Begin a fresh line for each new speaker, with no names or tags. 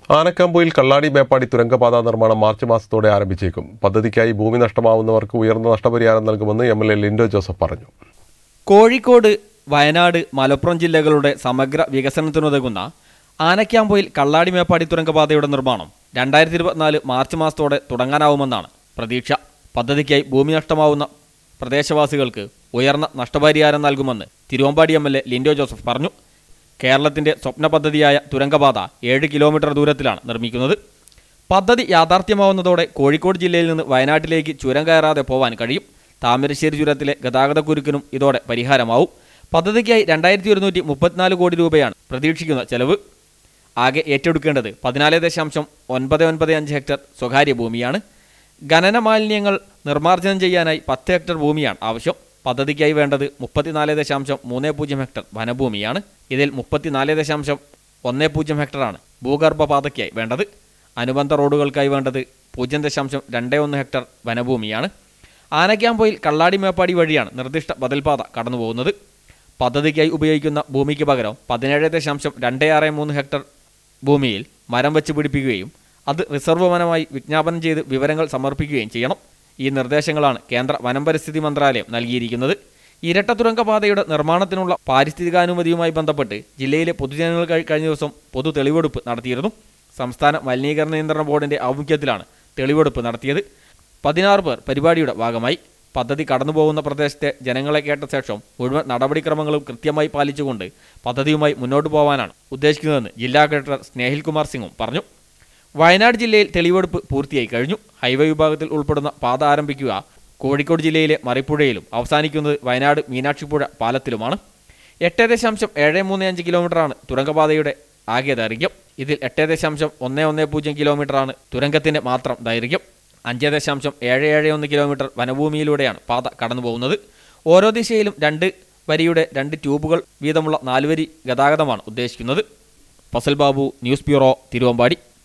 ആനക്കാംപൊയിൽ കള്ളാടി മേപ്പാടി തുരങ്കപാത നിർമ്മാണം മാർച്ച് മാസത്തോടെ ആരംഭിച്ചേക്കും. പദ്ധതിക്കായി ഭൂമി നഷ്ടമാവുന്നവർക്ക് ഉയർന്ന നഷ്ടപരിഹാരം നൽകുമെന്ന് എംഎൽഎ ലിൻഡോ ജോസഫ് പറഞ്ഞു.
കോഴിക്കോട്, വയനാട്, മലപ്പുറം ജില്ലകളുടെ സമഗ്ര വികസനത്തിനുതകുന്ന ആനക്കാംപൊയിൽ കള്ളാടി മേപ്പാടി തുരങ്കപാതയുടെ നിർമ്മാണം 2024 മാർച്ച് മാസത്തോടെ തുടങ്ങാനാവുമെന്നാണ് പ്രതീക്ഷ. പദ്ധതിക്കായി ഭൂമി നഷ്ടമാവുന്ന പ്രദേശവാസികൾക്ക് ഉയർന്ന നഷ്ടപരിഹാരം നൽകുമെന്ന് തിരുവമ്പാടി എംഎൽഎ ലിൻഡോ ജോസഫ് പറഞ്ഞു. കേരളത്തിന്റെ സ്വപ്ന പദ്ധതിയായ തുരങ്കപാത 7 കിലോമീറ്റർ ദൂരത്തിലാണ് നിർമ്മിക്കുന്നത്. പദ്ധതി യാഥാർത്ഥ്യമാവുന്നതോടെ കോഴിക്കോട് ജില്ലയിൽ നിന്ന് വയനാട്ടിലേക്ക് ചുരം കയറാതെ പോവാൻ കഴിയും. താമരശ്ശേരി ചുരത്തിലെ ഗതാഗതക്കുരുക്കിനും ഇതോടെ പരിഹാരമാവും. പദ്ധതിക്കായി 2134 കോടി രൂപയാണ് പ്രതീക്ഷിക്കുന്ന ചെലവ്. ആകെ ഏറ്റെടുക്കേണ്ടത് 14.995 ഹെക്ടർ സ്വകാര്യ ഭൂമിയാണ്. ഖനന മാലിന്യങ്ങൾ നിർമ്മാർജ്ജനം ചെയ്യാനായി 10 ഹെക്ടർ ഭൂമിയാണ് ആവശ്യം. പദ്ധതിക്കായി വേണ്ടത് 34.30 ഹെക്ടർ വനഭൂമിയാണ്. ഇതിൽ 34.10 ഹെക്ടറാണ് ഭൂഗർഭപാതയ്ക്കായി വേണ്ടത്. അനുബന്ധ റോഡുകൾക്കായി വേണ്ടത് 0.21 ഹെക്ടർ വനഭൂമിയാണ്. ആനക്കാംപൊയിൽ കള്ളാടി മേപ്പാടി വഴിയാണ് നിർദ്ദിഷ്ട ബദൽപാത കടന്നുപോകുന്നത്. പദ്ധതിക്കായി ഉപയോഗിക്കുന്ന ഭൂമിക്ക് പകരം 17.263 ഹെക്ടർ ഭൂമിയിൽ മരം വെച്ച് പിടിപ്പിക്കുകയും അത് റിസർവ് വനമായി വിജ്ഞാപനം ചെയ്ത് വിവരങ്ങൾ സമർപ്പിക്കുകയും ചെയ്യണം. ഈ നിർദ്ദേശങ്ങളാണ് കേന്ദ്ര വനം പരിസ്ഥിതി മന്ത്രാലയം നൽകിയിരിക്കുന്നത്. ഇരട്ട തുരങ്കപാതയുടെ നിർമ്മാണത്തിനുള്ള പാരിസ്ഥിതികാനുമതിയുമായി ബന്ധപ്പെട്ട് ജില്ലയിലെ പൊതുജനങ്ങൾ കഴിഞ്ഞ ദിവസം പൊതു തെളിവെടുപ്പ് നടത്തിയിരുന്നു. സംസ്ഥാന മലിനീകരണ നിയന്ത്രണ ബോർഡിന്റെ ആഭിമുഖ്യത്തിലാണ് തെളിവെടുപ്പ് നടത്തിയത്. 16 പേർ പരിപാടിയുടെ ഭാഗമായി. പദ്ധതി കടന്നുപോകുന്ന പ്രദേശത്തെ ജനങ്ങളെ കേട്ട ശേഷം മുഴുവൻ നടപടിക്രമങ്ങളും കൃത്യമായി പാലിച്ചുകൊണ്ട് പദ്ധതിയുമായി മുന്നോട്ട് പോകാനാണ് ഉദ്ദേശിക്കുന്നതെന്ന് ജില്ലാ കളക്ടർ സ്നേഹിൽ കുമാർ സിംഗും പറഞ്ഞു. വയനാട് ജില്ലയിൽ തെളിവെടുപ്പ് പൂർത്തിയായി കഴിഞ്ഞു. ഹൈവേ വിഭാഗത്തിൽ ഉൾപ്പെടുന്ന പാത ആരംഭിക്കുക കോഴിക്കോട് ജില്ലയിലെ മറിപ്പുഴയിലും അവസാനിക്കുന്നത് വയനാട് മീനാക്ഷിപ്പുഴ പാലത്തിലുമാണ്. 8.735 കിലോമീറ്ററാണ് തുരങ്കപാതയുടെ ആകെ ദൈർഘ്യം. ഇതിൽ 8.110 കിലോമീറ്ററാണ് തുരങ്കത്തിന്റെ മാത്രം ദൈർഘ്യം. 5.771 കിലോമീറ്റർ വനഭൂമിയിലൂടെയാണ് പാത കടന്നുപോകുന്നത്. ഓരോ ദിശയിലും 2 വരിയുടെ 2 ട്യൂബുകൾ വീതമുള്ള 4 വരി ഗതാഗതമാണ് ഉദ്ദേശിക്കുന്നത്. Fasal Babu, news bureau, Thiruvambady.